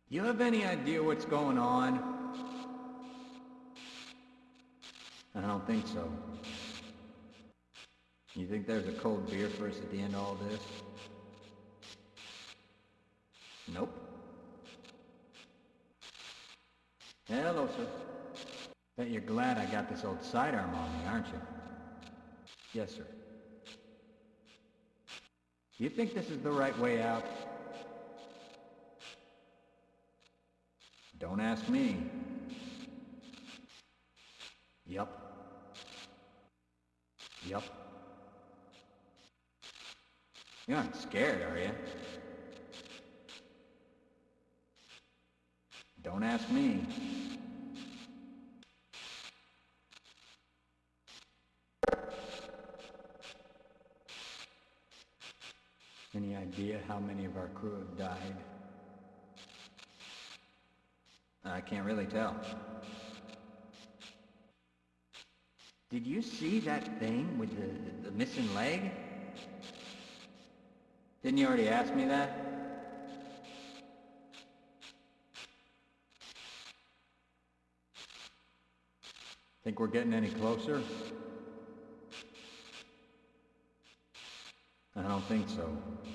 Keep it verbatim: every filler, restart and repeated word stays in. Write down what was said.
You have any idea what's going on? I don't think so. You think there's a cold beer for us at the end of all this? Nope. Hello, sir. Bet you're glad I got this old sidearm on me, aren't you? Yes, sir. You think this is the right way out? Don't ask me. Yup. Yup. You aren't scared, are you? Don't ask me. Any idea how many of our crew have died? I can't really tell. Did you see that thing with the, the missing leg? Didn't you already ask me that? Think we're getting any closer? I don't think so.